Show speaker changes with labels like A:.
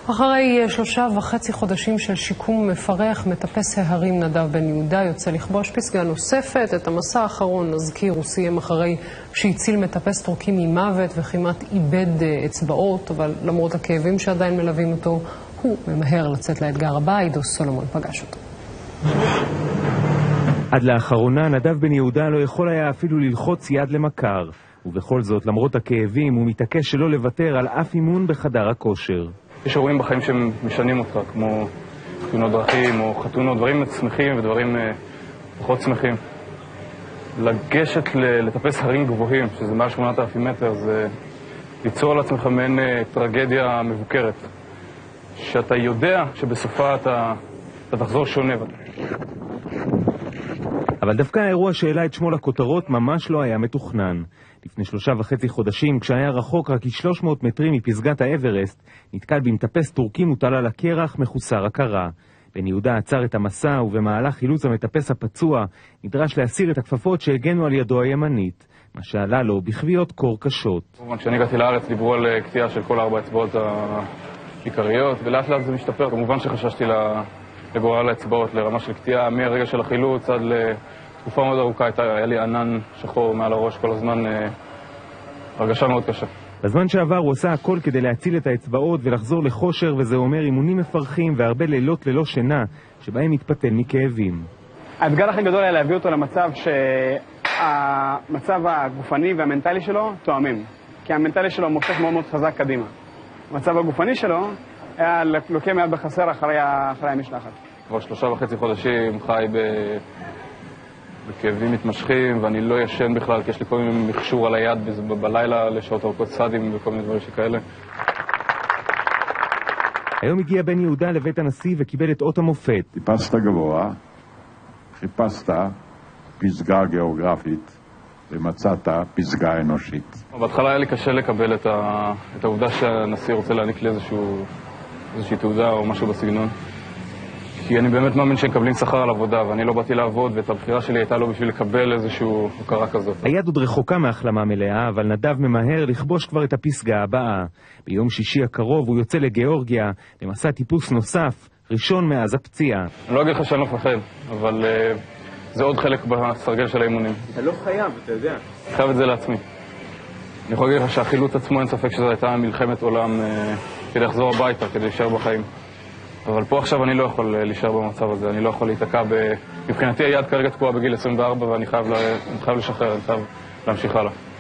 A: אחרי 3.5 חודשים של שיקום מפרך, מטפס ההרים נדב בן יהודה יוצא לכבוש פסגה נוספת. את המסע האחרון, נזכיר, הוא סיים אחרי שהציל מטפס טורקי ממוות וכמעט איבד אצבעות, אבל למרות הכאבים שעדיין מלווים אותו, הוא ממהר לצאת לאתגר הבא. עידו סולומון פגש אותו.
B: עד לאחרונה נדב בן יהודה לא יכול היה אפילו ללחוץ יד למכר, ובכל זאת, למרות הכאבים, הוא מתעקש שלא לוותר על אף אימון בחדר הכושר.
C: יש אירועים בחיים שמשנים אותך, כמו תאונות דרכים או חתונות, דברים שמחים ודברים פחות שמחים. לגשת לטפס הרים גבוהים, שזה מעל 8,000 מטר, זה ליצור לעצמך מעין טרגדיה מבוקרת, שאתה יודע שבסופה אתה תחזור שונה.
B: אבל דווקא האירוע שהעלה את שמו לכותרות ממש לא היה מתוכנן. לפני 3.5 חודשים, כשהיה רחוק רק 300 מטרים מפסגת האברסט, נתקל במטפס טורקי מוטל על הקרח מחוסר הכרה. בן יהודה עצר את המסע, ובמהלך חילוץ המטפס הפצוע נדרש להסיר את הכפפות שהגנו על ידו הימנית, מה שעלה לו בכוויות קור קשות.
C: כשאני הגעתי לארץ דיברו על קטיעה של כל 4 אצבעות העיקריות, ולאט לאט זה משתפר. כמובן שחששתי לגורל האצבעות, לרמה של קטיעה, מהרגע של החילוץ עד לתקופה מאוד ארוכה היה לי ענן שחור מעל הראש כל הזמן, הרגשה מאוד קשה.
B: בזמן שעבר הוא עושה הכל כדי להציל את האצבעות ולחזור לחושר, וזה אומר אימונים מפרכים והרבה לילות ללא שינה שבהם מתפתל מכאבים.
D: האתגר הכי גדול היה להביא אותו למצב שהמצב הגופני והמנטלי שלו תואמים, כי המנטלי שלו מופך מאוד מאוד חזק קדימה. המצב הגופני שלו היה לוקה מיד בחסר אחרי המשלחת.
C: כבר 3.5 חודשים חי בכאבים מתמשכים, ואני לא ישן בכלל, כי יש לי כל מיני מכשור על היד בלילה לשעות ארוכות סדים וכל מיני דברים שכאלה.
B: היום הגיע בן יהודה לבית הנשיא וקיבל את אות המופת.
E: טיפסת גבוה, חיפשת פסגה גיאוגרפית ומצאת פסגה אנושית.
C: בהתחלה היה לי קשה לקבל את העובדה שהנשיא רוצה להעניק לי איזושהי תעודה או משהו בסגנון. כי אני באמת מאמין שהם מקבלים שכר על עבודה, ואני לא באתי לעבוד, ואת הבחירה שלי הייתה לו בשביל לקבל איזושהי הוקרה כזאת.
B: היד עוד רחוקה מהחלמה מלאה, אבל נדב ממהר לכבוש כבר את הפסגה הבאה. ביום שישי הקרוב הוא יוצא לגיאורגיה, למסע טיפוס נוסף, ראשון מאז הפציעה.
C: אני לא אגיד לך שאני לא מפחד, אבל זה עוד חלק בסרגל של האימונים.
D: אתה לא חייב, אתה יודע.
C: אני חייב את זה לעצמי. אני יכול להגיד לך שהחילוץ עצמו אין ספק שזו הייתה מלחמת עולם כדי לחזור הביתה, כדי להישאר בחיים. אבל פה עכשיו אני לא יכול להישאר במצב הזה, אני לא יכול להתעקע מבחינתי היד כרגע תקועה בגיל 24 ואני חייב לשחרר, אני חייב להמשיך הלאה.